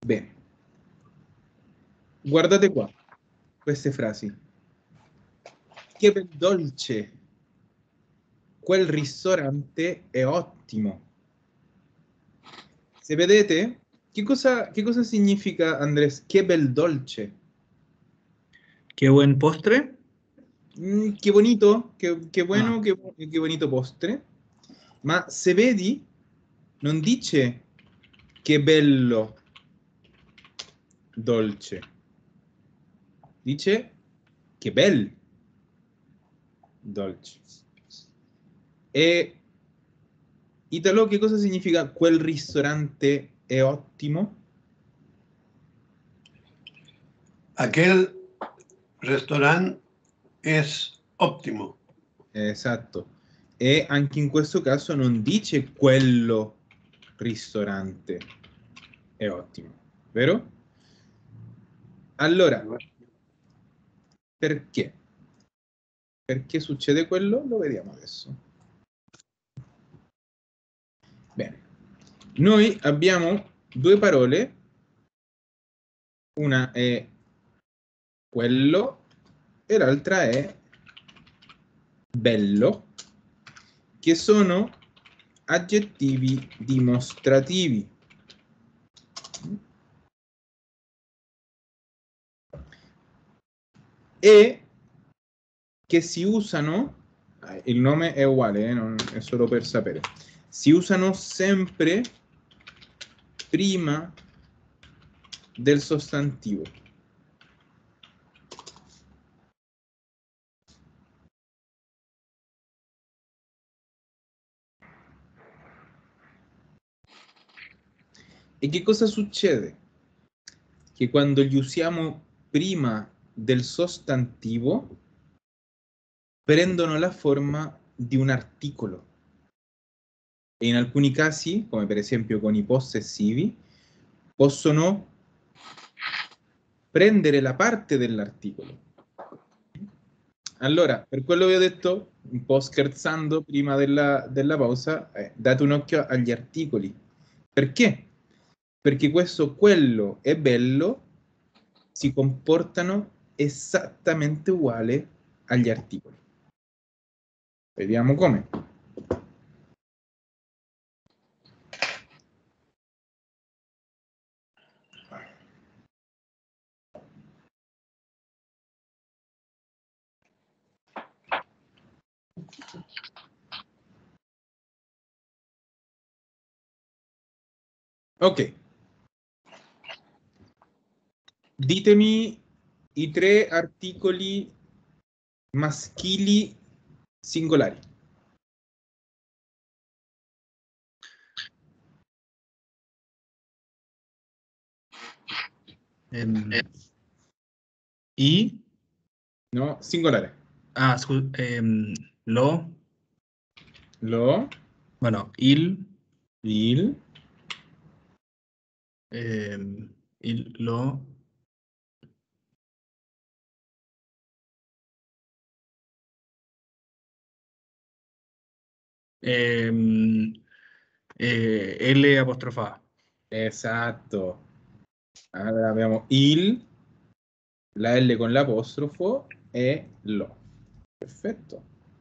Bene, guardate qua, queste frasi. Che bel dolce, quel ristorante è ottimo. Se vedete, che cosa significa, Andrés? Che bel dolce. Qué buen postre. Che bonito, che bueno, che bonito postre. Ma se vedi, non dice che bello dolce. Dice che bel dolce. E Italo, che cosa significa quel ristorante è ottimo? Aquel restaurante es óptimo. Esatto. E anche in questo caso non dice quello ristorante è ottimo, vero? Allora, perché? Perché succede quello? Lo vediamo adesso. Bene. Noi abbiamo due parole. Una è quello e l'altra è bello, che sono aggettivi dimostrativi. E che si usano, il nome è uguale, è solo per sapere, si usano sempre prima del sostantivo. E che cosa succede? Che quando li usiamo prima del sostantivo prendono la forma di un articolo. E in alcuni casi, come per esempio con i possessivi, possono prendere la parte dell'articolo. Allora, per quello che ho detto, un po' scherzando prima della pausa, date un occhio agli articoli. Perché? Perché questo, quello e bello si comportano esattamente uguale agli articoli. Vediamo come. Ok. Ditemi i tre articoli maschili singolari. I. No, singolare. Ah, lo. Lo, Bueno, il, lo. L apostrofada. esatto. Allora abbiamo il, la L con l'apostrofo e lo. Perfetto.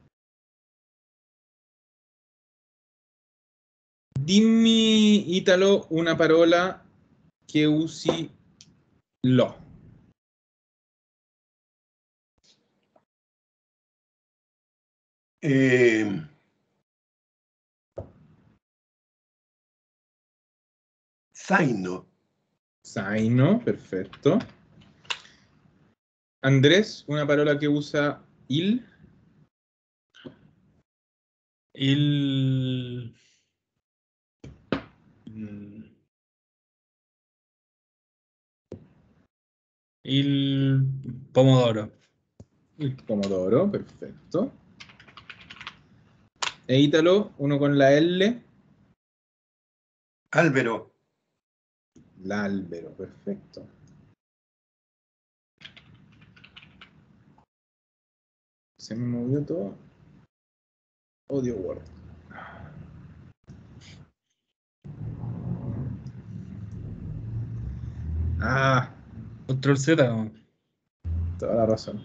Dimmi, Italo, una parola che usi lo. Zaino. Zaino, perfetto. Andrés, una parola che usa il. Il pomodoro. Il pomodoro, perfetto. E Italo, uno con la L. Albero. L'albero, perfetto. Se me movió todo. Odio Word. Ah, Control Z. No. toda la razón.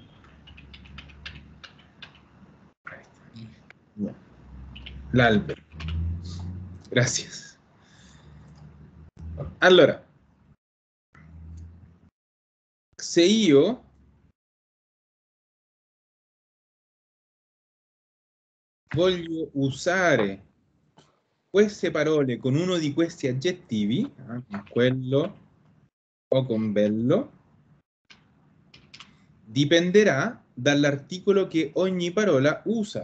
Ya. L'albero. Gracias. Allora, se io voglio usare queste parole con uno di questi aggettivi, con quello o con bello, dipenderà dall'articolo che ogni parola usa.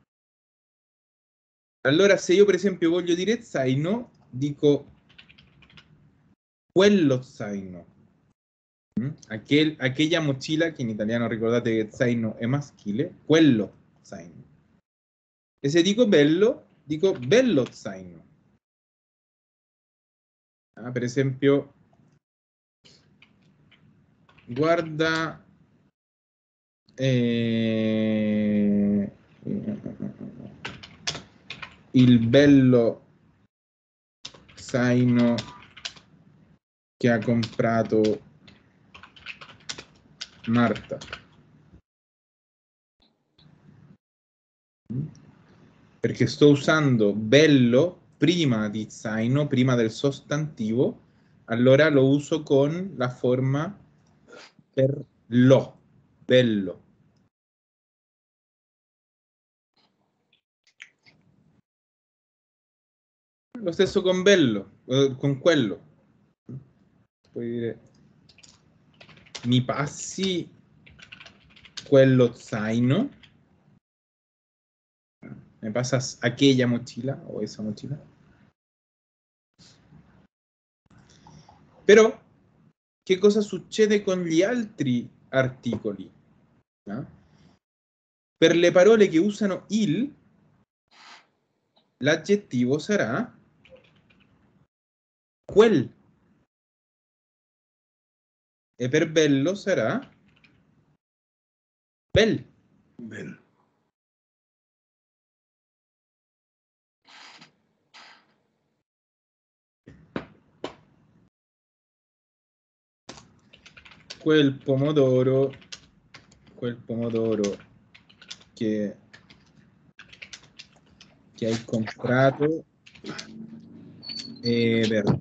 Allora, se io per esempio voglio dire zaino, dico quello zaino. Aquella mochila, che in italiano ricordate che zaino è maschile, quello zaino. E se dico bello zaino. Per esempio, guarda il bello zaino che ha comprato Marta. Perché sto usando bello prima di zaino, prima del sostantivo, allora lo uso con la forma per lo, bello. Lo stesso con bello, con quello. Puoi dire, mi passi quello zaino? ¿Me pasas aquella mochila o esa mochila? Però, che cosa succede con gli altri articoli? Per le parole che usano il, l'aggettivo sarà quel. E per bello sarà bel. Bel. Quel pomodoro che hai comprato è verde.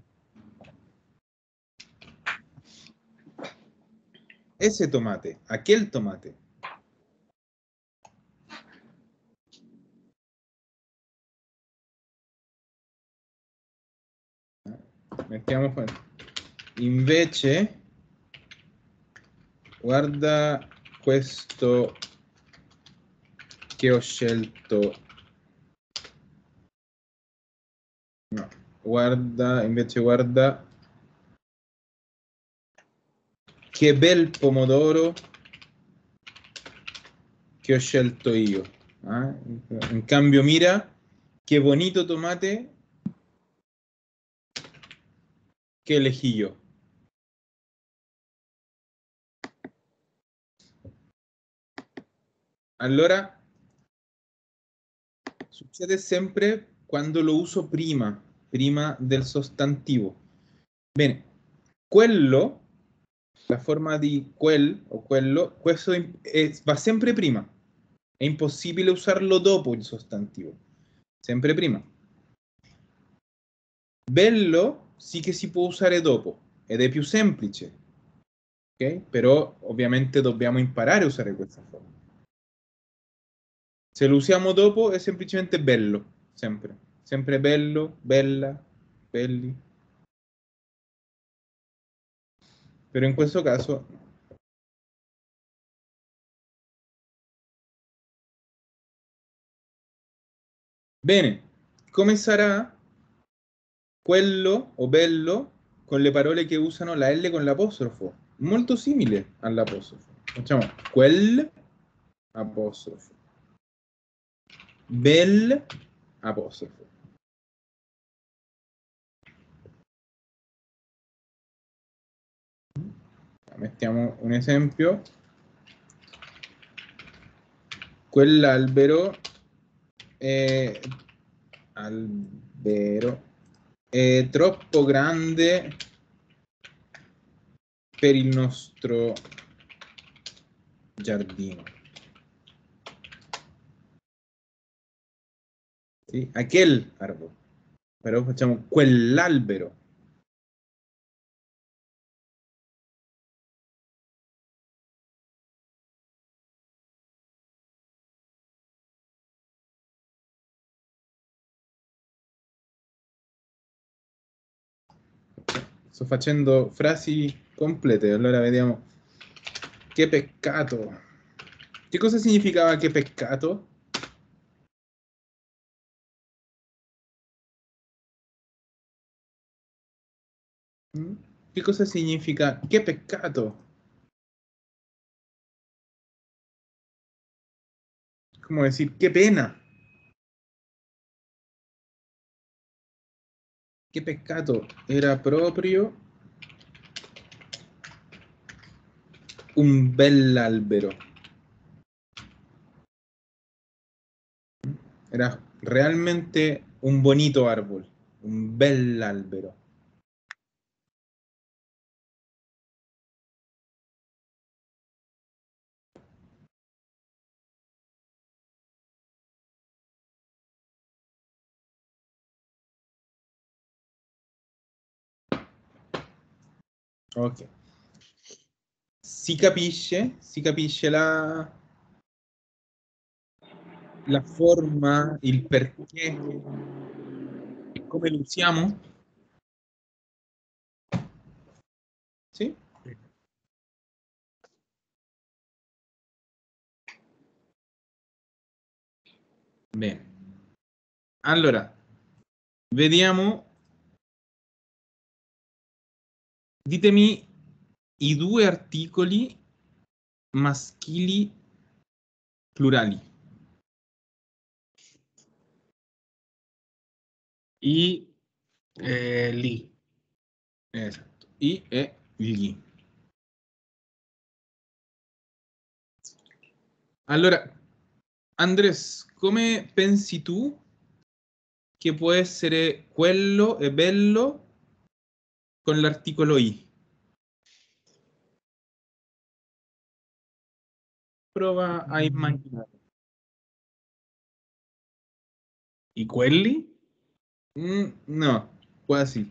Ese tomate, aquel tomate. Mettiamo qua. Invece, guarda questo che ho scelto. No, invece guarda che bel pomodoro che ho scelto io. In cambio, mira qué bonito tomate che elegí yo. Allora, succede sempre quando lo uso prima del sostantivo. Bene, quello, la forma di quel o quello, questo va sempre prima. È impossibile usarlo dopo il sostantivo. Sempre prima. Bello sì che si può usare dopo ed è più semplice. Ok? Però ovviamente dobbiamo imparare a usare questa forma. Se lo usiamo dopo è semplicemente bello, sempre. Sempre bello, bella, belli. Però in questo caso bene, come sarà quello o bello con le parole che usano la L con l'apostrofo? Molto simile all'apostrofo. Facciamo quel apostrofo. Bel apostrofo. Mettiamo un esempio. Quell'albero è troppo grande per il nostro giardino. Sì? Aquel árbol. Però facciamo quell'albero. Sto facendo frasi complete, allora vediamo. Che peccato. Che cosa significava che peccato? Mm? Che cosa significa che peccato? Come decir qué pena? Che peccato era proprio un bell'albero. Era realmente un bonito árbol, un bell'albero. Ok. Si capisce la forma, il perché e come lo usiamo? Sì? Bene. Allora, vediamo. Ditemi i due articoli maschili plurali. I, li. Esatto. I e gli. Allora, Andres, come pensi tu che può essere quello e bello con l'articolo I? Prova a immaginare. I quelli? No, quasi.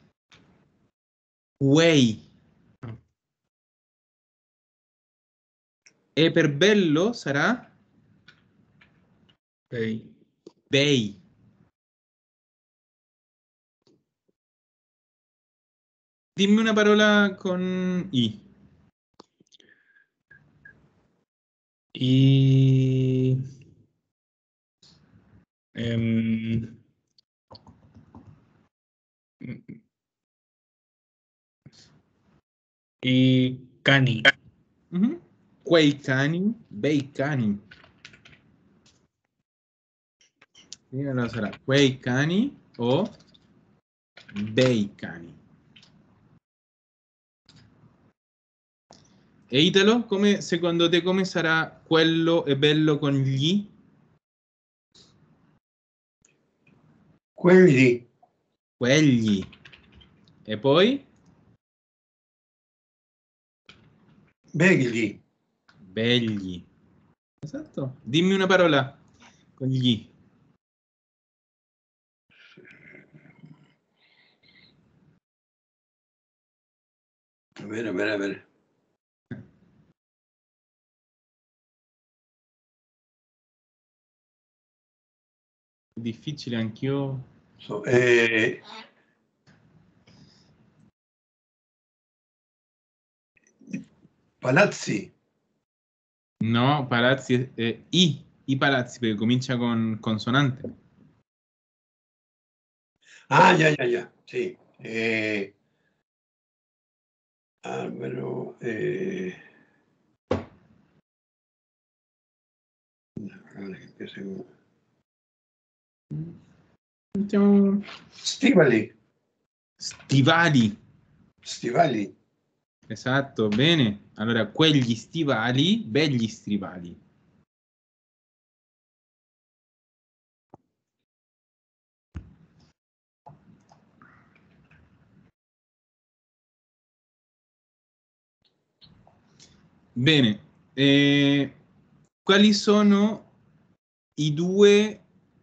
Way. No. E per bello sarà Ok. bay. Dimmi una parola con I. I, ehm, I cani. Mhm. Quei cani, bei cani. Sì, allora sarà quei cani o bei cani. E Italo, come, secondo te come sarà quello e bello con gli? Quelli, Quelli. E poi? begli, Begli. Esatto. Dimmi una parola con gli. a ver. È difficile anch'io. So, palazzi. No, palazzi, i palazzi, perché comincia con consonante. Ah, ya, sí. Albero, ahora que empiece con- Mettiamo Stivali, stivali. stivali. Esatto, bene. Allora, quegli stivali, begli stivali. Bene, quali sono i due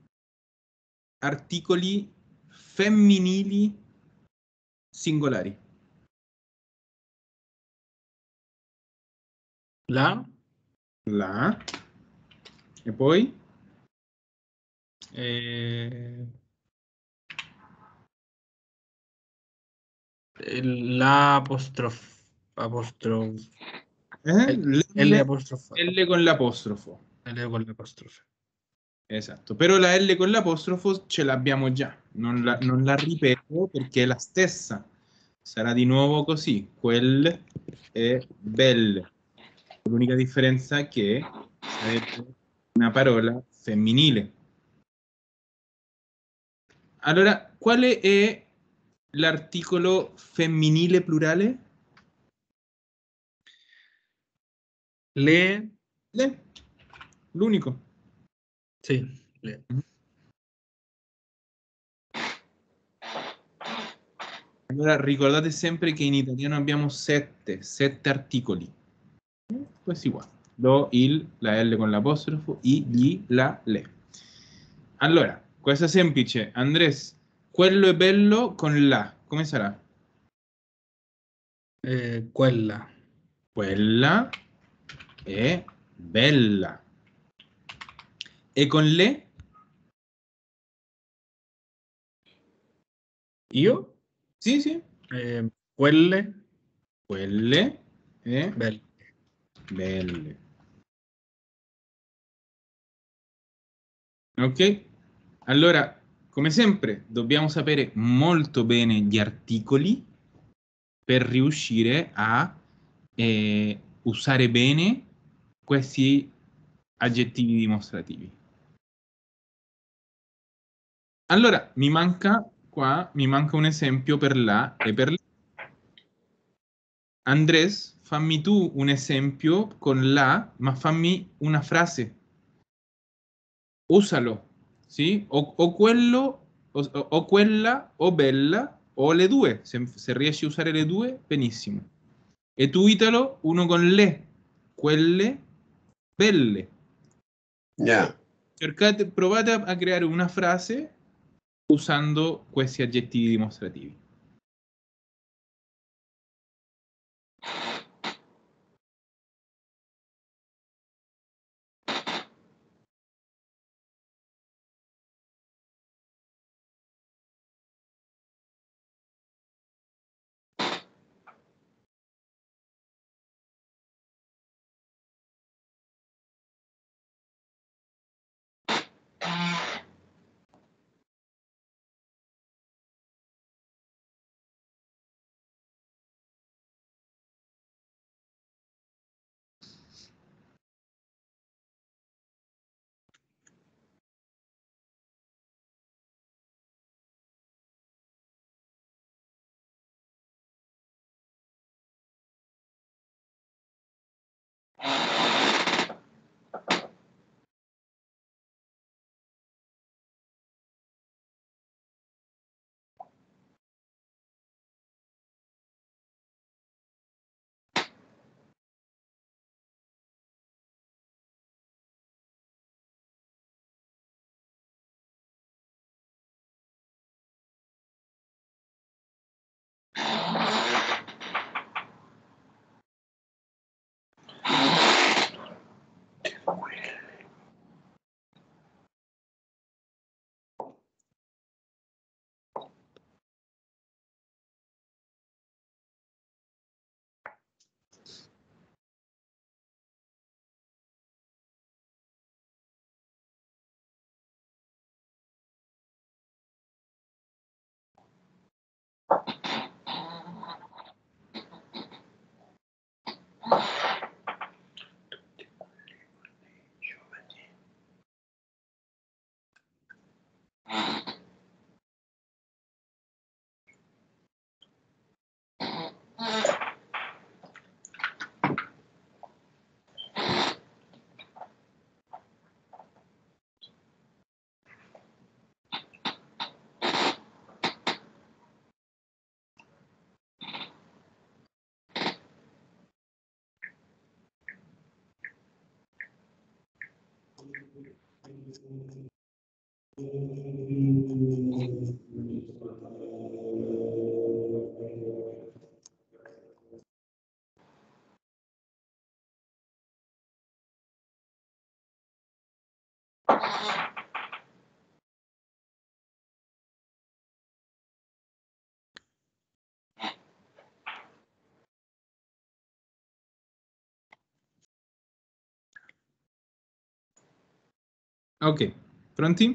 articoli femminili singolari? La, La. E poi? eh, la apostrof, L L, apostrofa, L con l'apostrofo. L con l'apostrofe. Esatto, però la L con l'apostrofo ce l'abbiamo già, non la ripeto perché è la stessa. Sarà di nuovo così, quel e bel. L'unica differenza è che sarebbe una parola femminile. Allora, quale è l'articolo femminile plurale? Le, Le. L'unico. sì, le. Allora, ricordate sempre che in italiano abbiamo sette articoli. Questi qua. Do, il, la L con l'apostrofo, i, gli, la, le. Allora, questa è semplice. Andres, quello è bello con la. Come sarà? Quella, Quella è bella. E con le? io, Sì, sì. quelle, Quelle è belle. belle. Ok? Allora, come sempre, dobbiamo sapere molto bene gli articoli per riuscire a usare bene questi aggettivi dimostrativi. Allora, mi manca un esempio per la e per la. Andres, fammi tu un esempio con la, ma fammi una frase. Usalo, sì? O quello, o quella, o bella, o le due. Se riesci a usare le due, benissimo. E tu, Italo, uno con le, quelle, belle. Yeah. Provate a creare una frase usando questi aggettivi dimostrativi. Ok, pronti?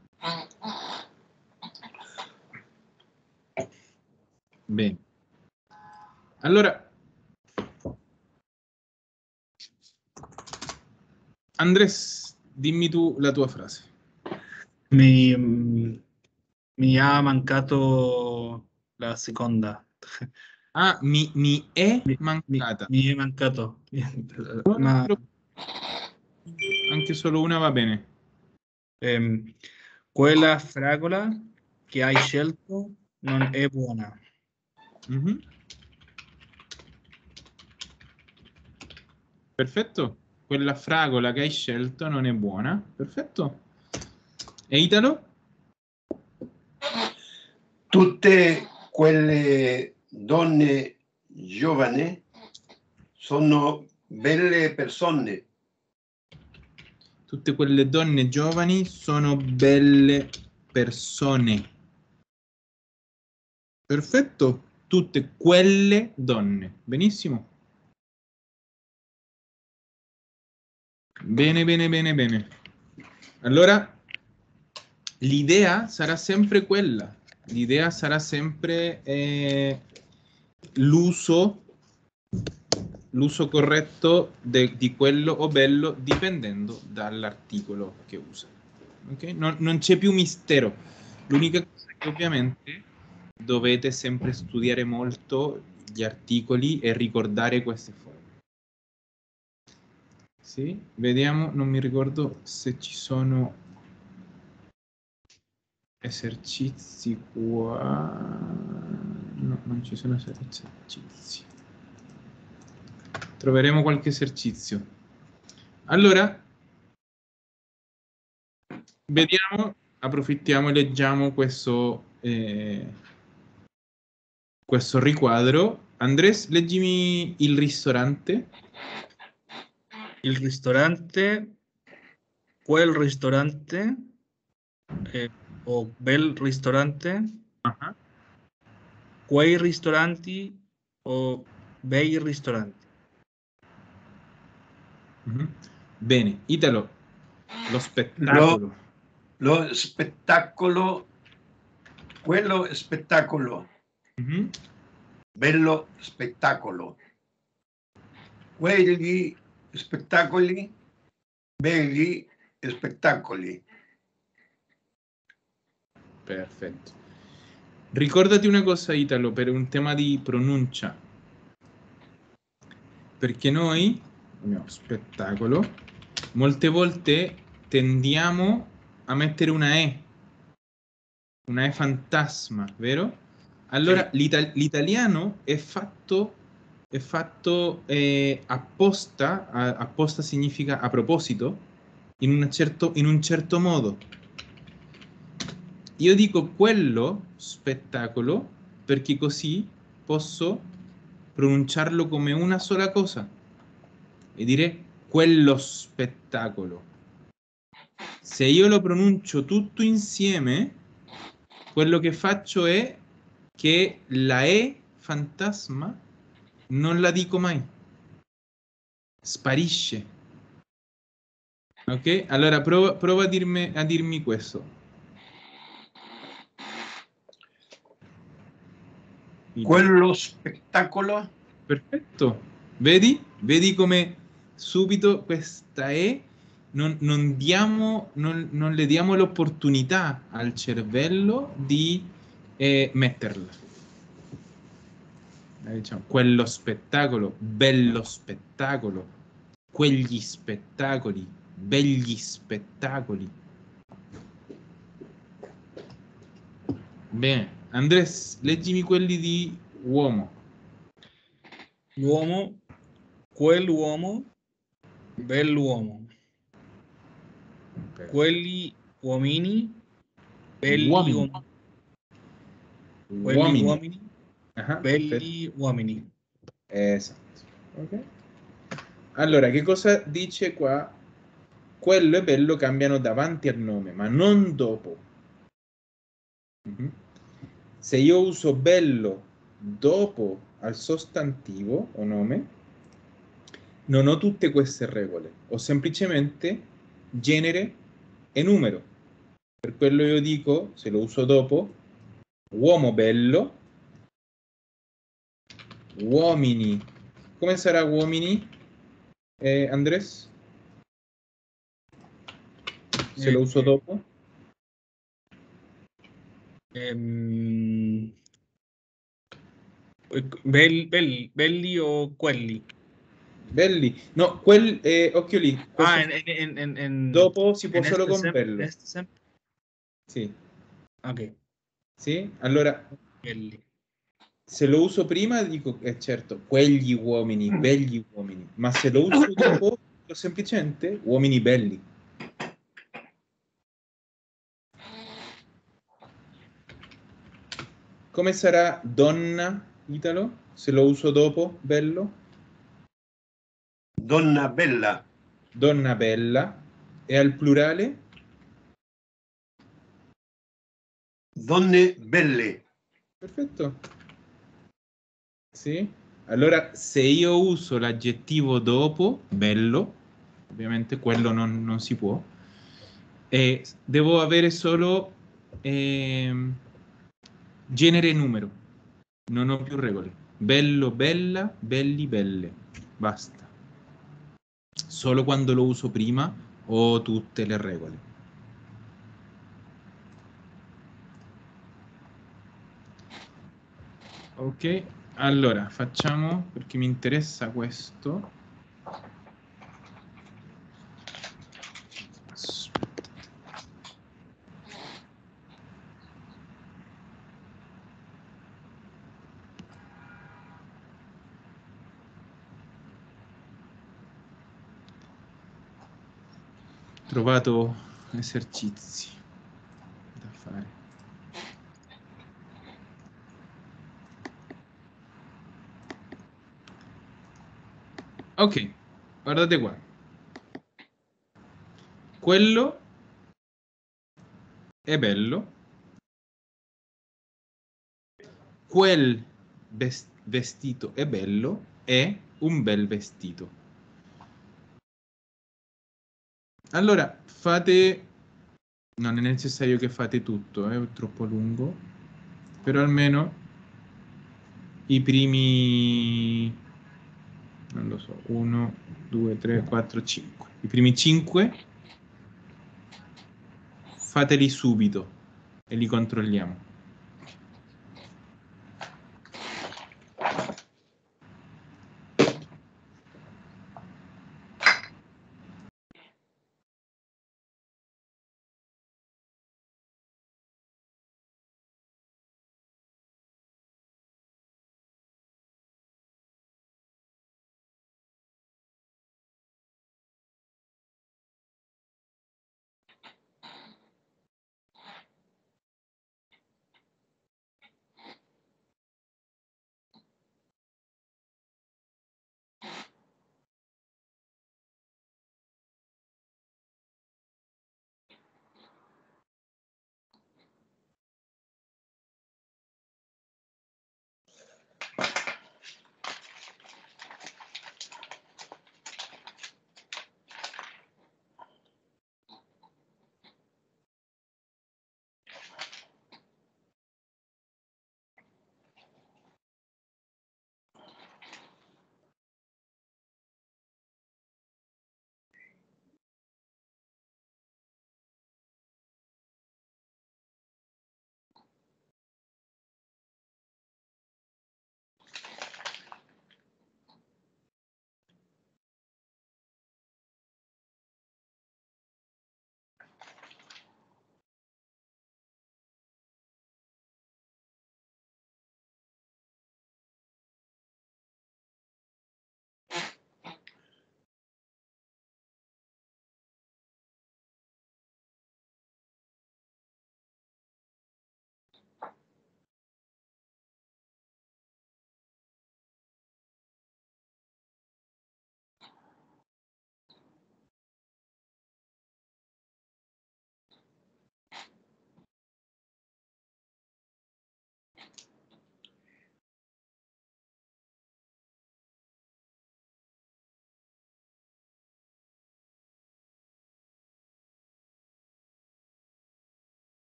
Bene. Allora, Andres, dimmi tu la tua frase. Mi ha mancato la seconda. Ah, mi è Mi, mancata. mi è mancato. No, no, Ma anche solo una va bene. quella fragola che hai scelto non è buona. Mhm. Perfetto. Quella fragola che hai scelto non è buona. Perfetto. E Italo? Tutte quelle donne giovani sono belle persone. Tutte quelle donne giovani sono belle persone. Perfetto. Tutte quelle donne. Benissimo. Bene, bene, bene, bene. Allora, l'idea sarà sempre quella. L'idea sarà sempre l'uso corretto di quello o bello dipendendo dall'articolo che usa. Okay? Non c'è più mistero. L'unica cosa è che ovviamente dovete sempre studiare molto gli articoli e ricordare queste forme. Sì, vediamo, non mi ricordo se ci sono esercizi qua. No, non ci sono esercizi. Troveremo qualche esercizio. Allora, vediamo, approfittiamo e leggiamo questo riquadro. Andres, leggimi il ristorante. Il ristorante, quel ristorante, o bel ristorante, Ah, quei ristoranti o bei ristoranti. mhm. Bene, Italo, lo Lo, spettacolo. lo spettacolo, quello spettacolo, Mhm. bello spettacolo. Quegli spettacoli, begli spettacoli. Perfetto. Ricordati una cosa, Italo, per un tema di pronuncia. Perché noi, spettacolo, molte volte tendiamo a mettere una E fantasma, vero? Allora, Sì. l'italiano è fatto apposta, apposta significa a proposito, in un certo modo. Io dico quello spettacolo perché così posso pronunciarlo come una sola cosa e dire quello spettacolo. Se io lo pronuncio tutto insieme, quello che faccio è che la E fantasma non la dico mai, sparisce. Ok? Allora prova a dirmi questo. Quello spettacolo, Perfetto. Vedi? Vedi come subito questa E non le diamo l'opportunità al cervello di metterla. Diciamo, quello spettacolo, bello spettacolo, quegli spettacoli, begli spettacoli. Bene, Andres, leggimi quelli di uomo. L'uomo, quell'uomo, bell'uomo. Ok. quelli uomini, belli Uomini. uomini, quelli Uomini. uomini, Ah, belli uomini. esatto. Ok. Allora, che cosa dice qua? Quello e bello cambiano davanti al nome, ma non dopo. Mhm. Se io uso bello dopo al sostantivo o nome, non ho tutte queste regole, ho semplicemente genere e numero. Per quello io dico, se lo uso dopo, uomo bello, uomini. Come sarà uomini, Andres? Se lo uso dopo? Ehm, belli o quelli? Belli. No, occhio lì. Ah, Questo dopo si può en solo este con bello. en este sempre. Sì. Ok, Sì? Allora, belli. se lo uso prima dico, certo, quegli uomini, begli uomini. Ma se lo uso dopo, dico semplicemente uomini belli. Come sarà donna, Italo? Se lo uso dopo, bello? Donna bella. Donna bella. E al plurale? Donne belle. Perfetto. Sì. Allora, se io uso l'aggettivo dopo, bello, ovviamente quello non si può, e devo avere solo genere e numero. Non ho più regole. Bello, bella, belli, belle. Basta. Solo quando lo uso prima ho tutte le regole. Ok, allora facciamo, perché mi interessa questo. Aspetta. Trovato esercizi da fare. Ok, guardate qua. Quello è bello. Quel vestito è bello. È un bel vestito. Allora, fate... Non è necessario che fate tutto, è troppo lungo. Però almeno i primi... Non lo so, 1, 2, 3, 4, 5. I primi 5 fateli subito e li controlliamo.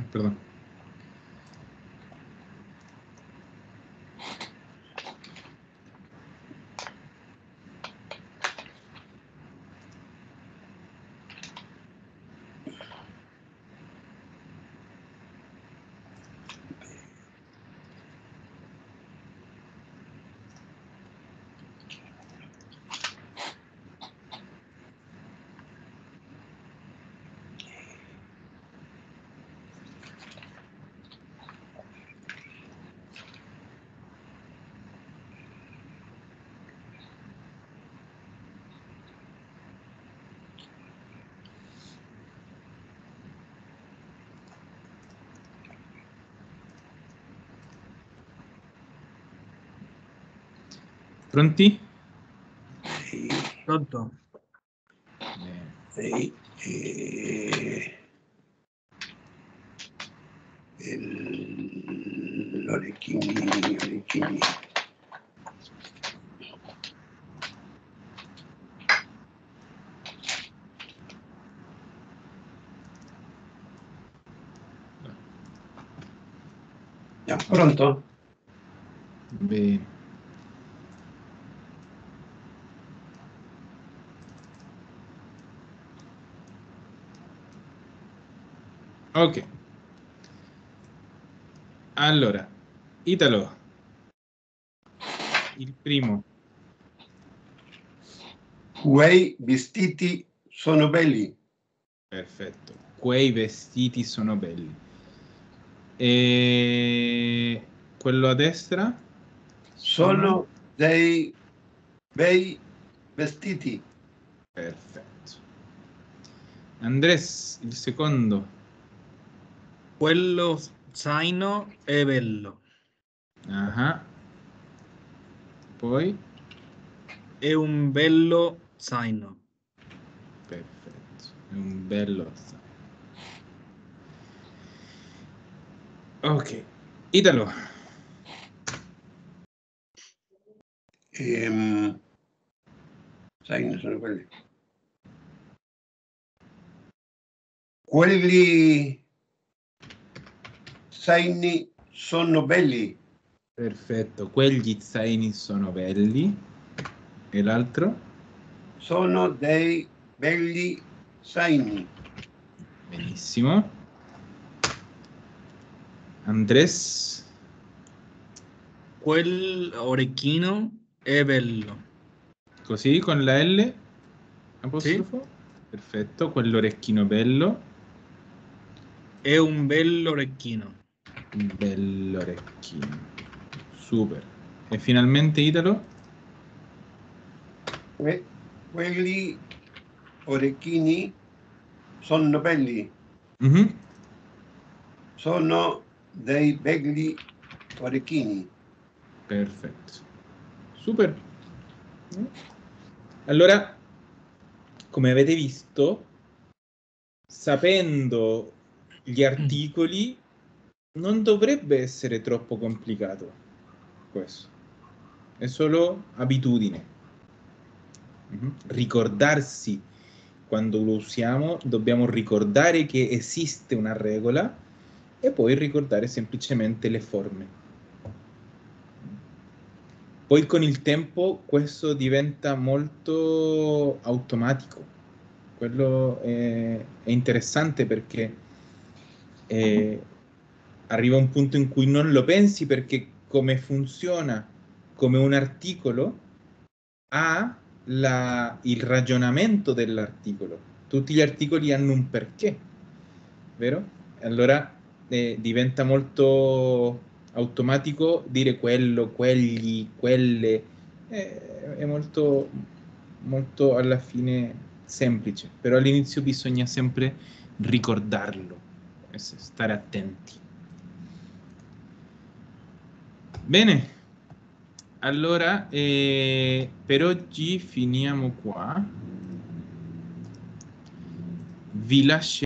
perdón. Pronti? Pronto. Sì, orecchini. Pronto? Bene. Ok. Allora, Italo. Il primo. Quei vestiti sono belli. Perfetto. Quei vestiti sono belli. E quello a destra? Sono dei bei vestiti. Perfetto. Andres, il secondo. Quello zaino è bello. Ah. Poi? È un bello zaino. Perfetto. È un bello. Ok. Italo. Sai, sono quelli. Quelli zaini sono belli. Perfetto. Quegli zaini sono belli. E l'altro? Sono dei belli zaini. Benissimo. Andres? Quel orecchino è bello. Così con la L? Sì? Apostrofo? Perfetto. Quell'orecchino bello. È un bell'orecchino. Un bell'orecchino. Super. E finalmente Italo? Quelli orecchini sono belli. Mhm. Sono dei belli orecchini. Perfetto. Super. Allora, come avete visto, sapendo gli articoli, non dovrebbe essere troppo complicato questo. È solo abitudine. Ricordarsi quando lo usiamo, dobbiamo ricordare che esiste una regola e poi ricordare semplicemente le forme. Poi con il tempo questo diventa molto automatico. Quello è interessante perché arriva un punto in cui non lo pensi perché come funziona come un articolo ha il ragionamento dell'articolo. Tutti gli articoli hanno un perché, vero? Allora diventa molto automatico dire quello, quegli, quelle. È molto, molto alla fine semplice, però all'inizio bisogna sempre ricordarlo, stare attenti. Bene. Allora, per oggi finiamo qua. Vi lascio